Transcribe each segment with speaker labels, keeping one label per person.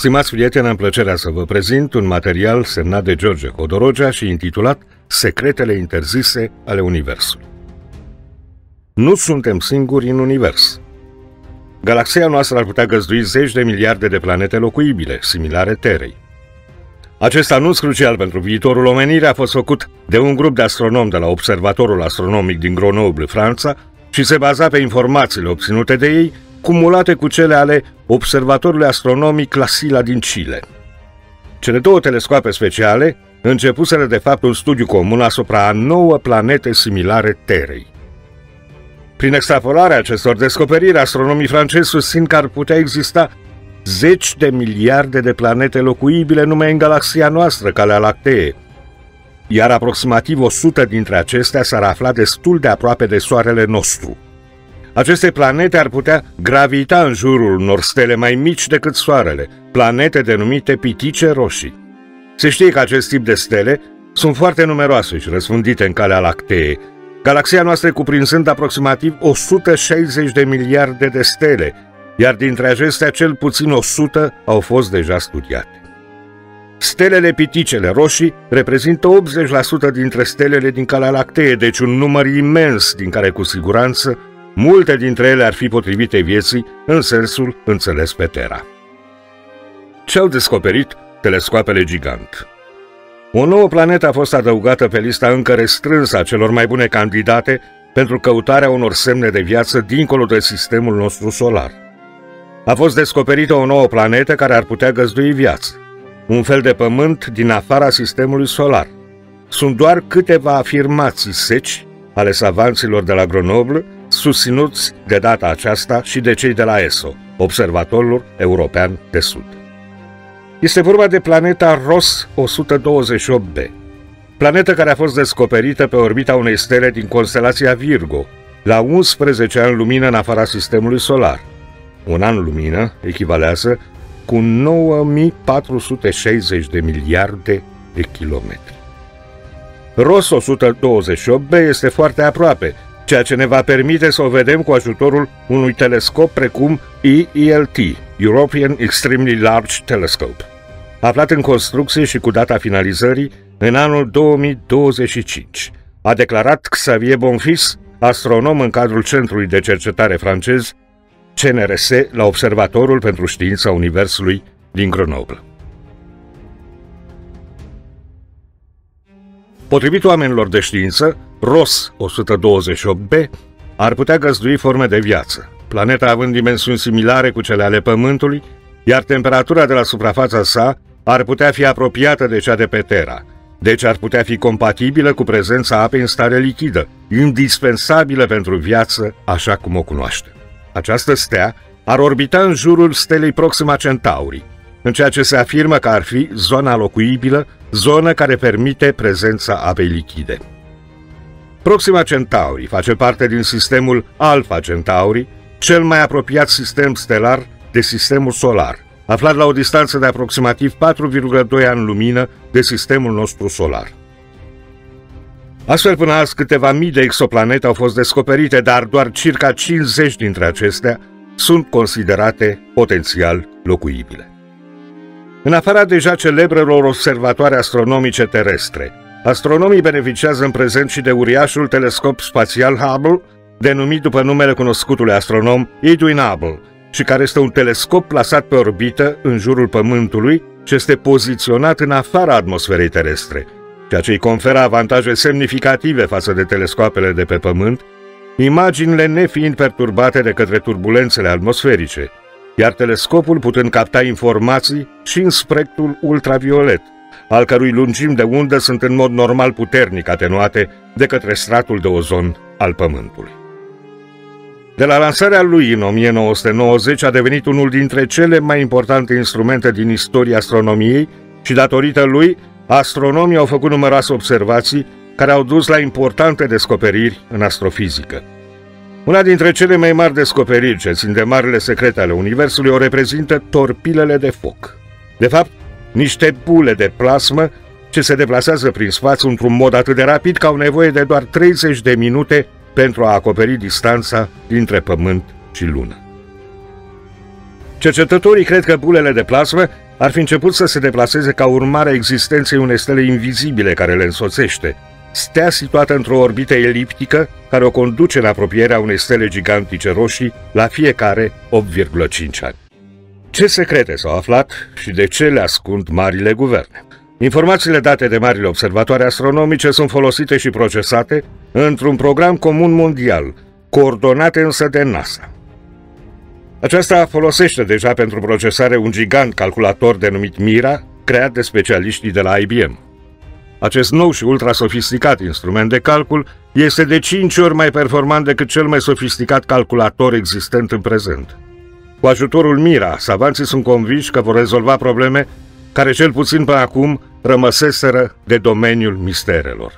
Speaker 1: Stimați prieteni, am plăcerea să vă prezint un material semnat de George Hodorogea și intitulat Secretele interzise ale Universului. Nu suntem singuri în univers. Galaxia noastră ar putea găzdui zeci de miliarde de planete locuibile, similare Terei. Acest anunț crucial pentru viitorul omenirii a fost făcut de un grup de astronomi de la Observatorul Astronomic din Grenoble, Franța, și se baza pe informațiile obținute de ei, cumulate cu cele ale Observatorului Astronomic La Silla din Chile. Cele două telescoape speciale începuseră de fapt un studiu comun asupra a 9 planete similare Terei. Prin extrapolarea acestor descoperiri, astronomii francezi susțin că ar putea exista zeci de miliarde de planete locuibile numai în galaxia noastră, Calea Lactee, iar aproximativ 100 dintre acestea s-ar afla destul de aproape de Soarele nostru. Aceste planete ar putea gravita în jurul unor stele mai mici decât Soarele, planete denumite pitice roșii. Se știe că acest tip de stele sunt foarte numeroase și răspândite în Calea Lactee, galaxia noastră cuprinzând aproximativ 160 de miliarde de stele, iar dintre acestea cel puțin 100 au fost deja studiate. Stelele piticele roșii reprezintă 80% dintre stelele din Calea Lactee, deci un număr imens din care cu siguranță multe dintre ele ar fi potrivite vieții în sensul înțeles pe Terra. Ce au descoperit telescoapele gigant? O nouă planetă a fost adăugată pe lista încă restrânsă a celor mai bune candidate pentru căutarea unor semne de viață dincolo de sistemul nostru solar. A fost descoperită o nouă planetă care ar putea găzdui viață, un fel de pământ din afara sistemului solar. Sunt doar câteva afirmații seci ale savanților de la Grenoble, susținuți de data aceasta și de cei de la ESO, Observatorul European de Sud. Este vorba de planeta Ross 128b, planetă care a fost descoperită pe orbita unei stele din constelația Virgo, la 11 ani lumină în afara sistemului solar. Un an lumină echivalează cu 9460 de miliarde de kilometri. Ross 128b este foarte aproape, ceea ce ne va permite să o vedem cu ajutorul unui telescop precum EELT, European Extremely Large Telescope, aflat în construcție și cu data finalizării în anul 2025, a declarat Xavier Bonfils, astronom în cadrul Centrului de Cercetare francez CNRS la Observatorul pentru Știința Universului din Grenoble. Potrivit oamenilor de știință, Ross 128b ar putea găzdui forme de viață, planeta având dimensiuni similare cu cele ale Pământului, iar temperatura de la suprafața sa ar putea fi apropiată de cea de pe Terra, deci ar putea fi compatibilă cu prezența apei în stare lichidă, indispensabilă pentru viață așa cum o cunoaștem. Această stea ar orbita în jurul stelei Proxima Centauri, în ceea ce se afirmă că ar fi zona locuibilă, zonă care permite prezența apei lichide. Proxima Centauri face parte din sistemul Alpha Centauri, cel mai apropiat sistem stelar de sistemul solar, aflat la o distanță de aproximativ 4,2 ani lumină de sistemul nostru solar. Astfel, până azi, câteva mii de exoplanete au fost descoperite, dar doar circa 50 dintre acestea sunt considerate potențial locuibile. În afara deja celebrelor observatoare astronomice terestre, astronomii beneficiază în prezent și de uriașul telescop spațial Hubble, denumit după numele cunoscutului astronom Edwin Hubble, și care este un telescop plasat pe orbită în jurul Pământului și este poziționat în afara atmosferei terestre, ceea ce îi conferă avantaje semnificative față de telescoapele de pe Pământ, imaginile nefiind perturbate de către turbulențele atmosferice, iar telescopul putând capta informații și în spectrul ultraviolet, al cărui lungimi de undă sunt în mod normal puternic atenuate de către stratul de ozon al Pământului. De la lansarea lui în 1990 a devenit unul dintre cele mai importante instrumente din istoria astronomiei și datorită lui, astronomii au făcut numeroase observații care au dus la importante descoperiri în astrofizică. Una dintre cele mai mari descoperiri ce țin de marile secrete ale Universului o reprezintă torpilele de foc. De fapt, niște bule de plasmă ce se deplasează prin spațiu într-un mod atât de rapid că au nevoie de doar 30 de minute pentru a acoperi distanța dintre Pământ și Lună. Cercetătorii cred că bulele de plasmă ar fi început să se deplaseze ca urmare a existenței unei stele invizibile care le însoțește, stea situată într-o orbită eliptică care o conduce în apropierea unei stele gigantice roșii la fiecare 8,5 ani. Ce secrete s-au aflat și de ce le ascund marile guverne? Informațiile date de marile observatoare astronomice sunt folosite și procesate într-un program comun mondial, coordonate însă de NASA. Aceasta folosește deja pentru procesare un gigant calculator denumit Mira, creat de specialiștii de la IBM. Acest nou și ultra-sofisticat instrument de calcul este de 5 ori mai performant decât cel mai sofisticat calculator existent în prezent. Cu ajutorul Mira, savanții sunt convinși că vor rezolva probleme care cel puțin până acum rămăseseră de domeniul misterelor.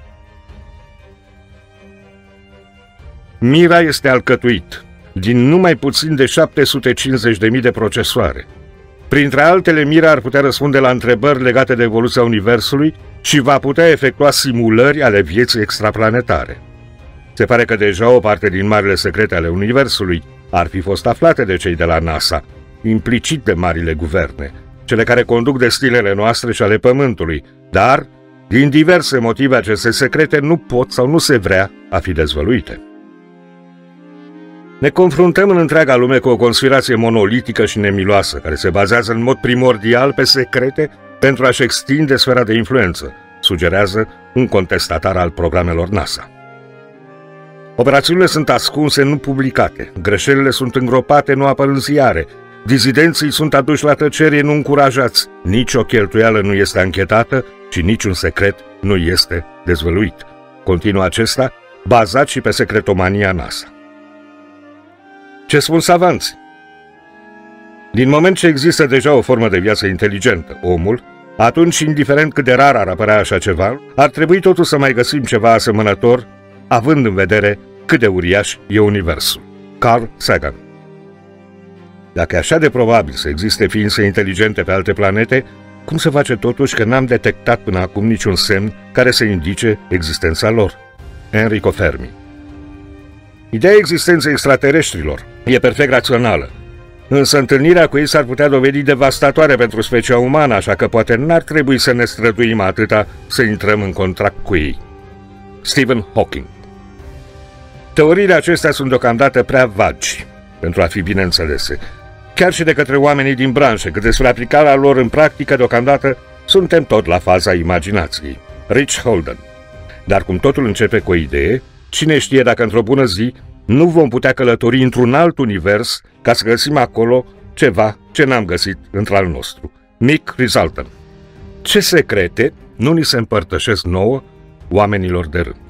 Speaker 1: Mira este alcătuit din numai puțin de 750.000 de procesoare. Printre altele, Mira ar putea răspunde la întrebări legate de evoluția Universului și va putea efectua simulări ale vieții extraplanetare. Se pare că deja o parte din marile secrete ale Universului ar fi fost aflate de cei de la NASA, implicit de marile guverne, cele care conduc destinele noastre și ale Pământului, dar, din diverse motive, aceste secrete nu pot sau nu se vrea a fi dezvăluite. Ne confruntăm în întreaga lume cu o conspirație monolitică și nemiloasă, care se bazează în mod primordial pe secrete pentru a-și extinde sfera de influență, sugerează un contestatar al programelor NASA. Operațiunile sunt ascunse, nu publicate, greșelile sunt îngropate, nu apar în ziare, dizidenții sunt aduși la tăcere, nu încurajați, nici o cheltuială nu este anchetată și niciun secret nu este dezvăluit. Continuă acesta, bazat și pe secretomania NASA. Ce spun savanții? Din moment ce există deja o formă de viață inteligentă, omul, atunci, indiferent cât de rar ar apărea așa ceva, ar trebui totuși să mai găsim ceva asemănător, având în vedere cât de uriaș e Universul. Carl Sagan. Dacă e așa de probabil să existe ființe inteligente pe alte planete, cum se face totuși că n-am detectat până acum niciun semn care să indice existența lor? Enrico Fermi. Ideea existenței extraterestrilor e perfect rațională, însă întâlnirea cu ei s-ar putea dovedi devastatoare pentru specia umană, așa că poate n-ar trebui să ne străduim atâta să intrăm în contract cu ei. Stephen Hawking. Teoriile acestea sunt deocamdată prea vagi pentru a fi bine înțelese, chiar și de către oamenii din branșă, cât despre aplicarea lor în practică, deocamdată suntem tot la faza imaginației. Rich Holden. Dar cum totul începe cu o idee, cine știe dacă într-o bună zi nu vom putea călători într-un alt univers ca să găsim acolo ceva ce n-am găsit într-al nostru. Mick Rizalton. Ce secrete nu ni se împărtășesc nouă, oamenilor de rând?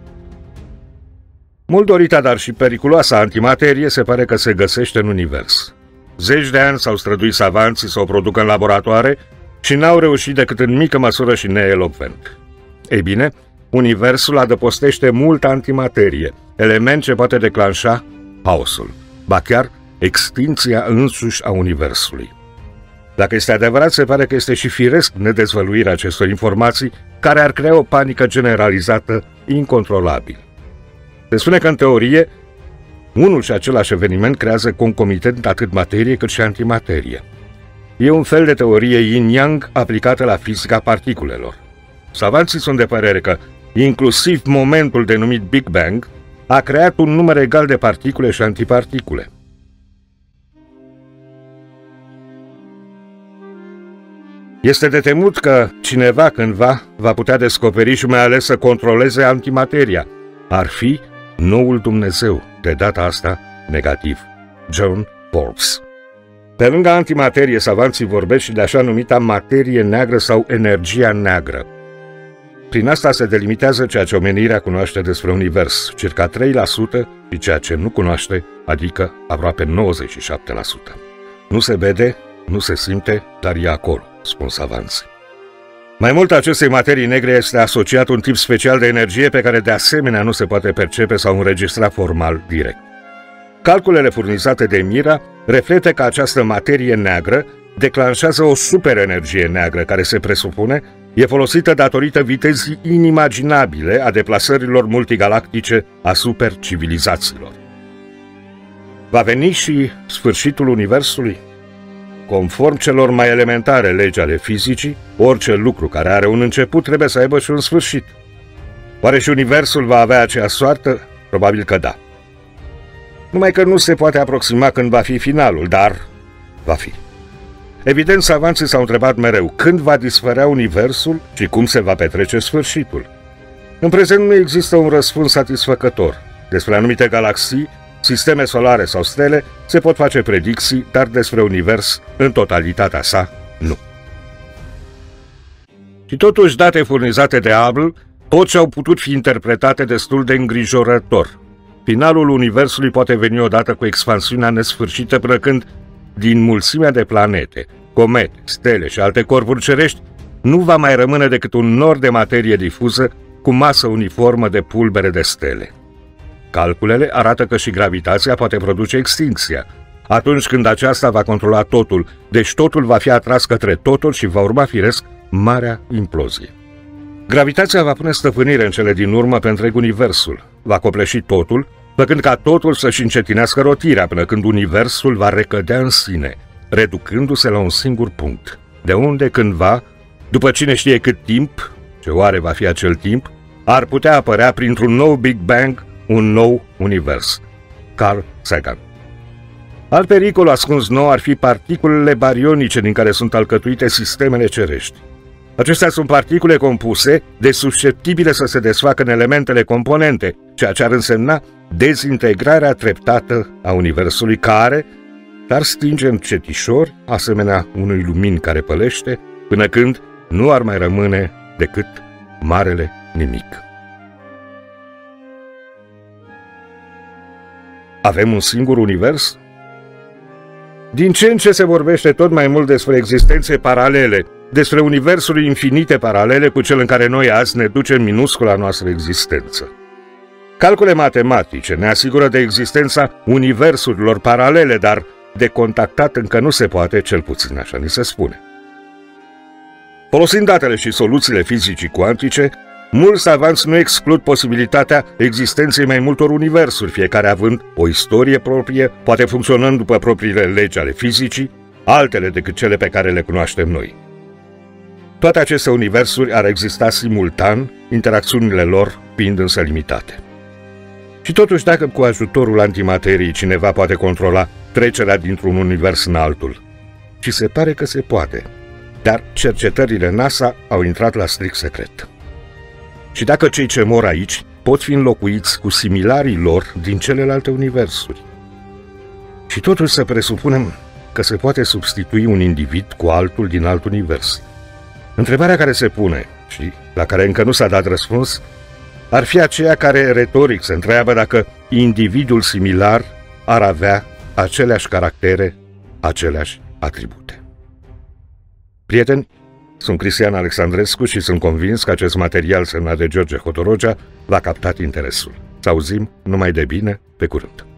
Speaker 1: Mult dorita, dar și periculoasa antimaterie se pare că se găsește în univers. Zeci de ani s-au străduit savanții să o producă în laboratoare și n-au reușit decât în mică măsură și neelocvent. Ei bine, universul adăpostește multă antimaterie, element ce poate declanșa haosul, ba chiar extinția însuși a universului. Dacă este adevărat, se pare că este și firesc nedezvăluirea acestor informații, care ar crea o panică generalizată incontrolabilă. Se spune că, în teorie, unul și același eveniment creează concomitent atât materie cât și antimaterie. E un fel de teorie yin-yang aplicată la fizica particulelor. Savanții sunt de părere că, inclusiv momentul denumit Big Bang, a creat un număr egal de particule și antiparticule. Este de temut că cineva cândva va putea descoperi și mai ales să controleze antimateria. Ar fi noul Dumnezeu, de data asta negativ. John Forbes. Pe lângă antimaterie, savanții vorbesc și de așa numita materie neagră sau energia neagră. Prin asta se delimitează ceea ce omenirea cunoaște despre univers, circa 3%, și ceea ce nu cunoaște, adică aproape 97%. Nu se vede, nu se simte, dar e acolo, spun savanții. Mai mult, acestei materii negre este asociat un tip special de energie pe care de asemenea nu se poate percepe sau înregistra formal direct. Calculele furnizate de Mira reflectă că această materie neagră declanșează o superenergie neagră care se presupune e folosită datorită vitezii inimaginabile a deplasărilor multigalactice a supercivilizațiilor. Va veni și sfârșitul Universului? conform celor mai elementare legi ale fizicii, orice lucru care are un început trebuie să aibă și un sfârșit. Oare și universul va avea aceeași soartă? Probabil că da. Numai că nu se poate aproxima când va fi finalul, dar va fi. Evident, savanții s-au întrebat mereu când va dispărea universul și cum se va petrece sfârșitul. În prezent nu există un răspuns satisfăcător. Despre anumite galaxii, sisteme solare sau stele se pot face predicții, dar despre univers, în totalitatea sa, nu. Și totuși, date furnizate de Hubble pot și au putut fi interpretate destul de îngrijorător. Finalul universului poate veni odată cu expansiunea nesfârșită până când, din mulțimea de planete, comete, stele și alte corpuri cerești, nu va mai rămâne decât un nor de materie difuză cu masă uniformă de pulbere de stele. Calculele arată că și gravitația poate produce extinția, atunci când aceasta va controla totul, deci totul va fi atras către totul și va urma firesc marea implozie. Gravitația va pune stăpânire în cele din urmă pe întreg universul, va copleși totul, făcând ca totul să-și încetinească rotirea până când universul va recădea în sine, reducându-se la un singur punct, de unde cândva, după cine știe cât timp, ce oare va fi acel timp, ar putea apărea printr-un nou Big Bang un nou univers. Carl Sagan. Alt pericol ascuns nou ar fi particulele barionice din care sunt alcătuite sistemele cerești. Acestea sunt particule compuse, deci susceptibile să se desfacă în elementele componente, ceea ce ar însemna dezintegrarea treptată a universului care ar stinge încetișor, asemenea unui lumini care pălește, până când nu ar mai rămâne decât marele nimic. Avem un singur univers? Din ce în ce se vorbește tot mai mult despre existențe paralele, despre universuri infinite paralele cu cel în care noi azi ne ducem minuscula noastră existență. Calcule matematice ne asigură de existența universurilor paralele, dar de contactat încă nu se poate, cel puțin așa ni se spune. Folosind datele și soluțiile fizicii cuantice, mulți savanți nu exclud posibilitatea existenței mai multor universuri, fiecare având o istorie proprie, poate funcționând după propriile legi ale fizicii, altele decât cele pe care le cunoaștem noi. Toate aceste universuri ar exista simultan, interacțiunile lor fiind însă limitate. Și totuși, dacă cu ajutorul antimateriei cineva poate controla trecerea dintr-un univers în altul, și se pare că se poate, dar cercetările NASA au intrat la strict secret. Și dacă cei ce mor aici pot fi înlocuiți cu similarii lor din celelalte universuri. Și totuși să presupunem că se poate substitui un individ cu altul din alt univers. Întrebarea care se pune și la care încă nu s-a dat răspuns ar fi aceea care retoric se întreabă dacă individul similar ar avea aceleași caractere, aceleași atribute. Prieteni, sunt Cristian Alexandrescu și sunt convins că acest material semnat de George Hodorogea v-a captat interesul. Să auzim numai de bine, pe curând!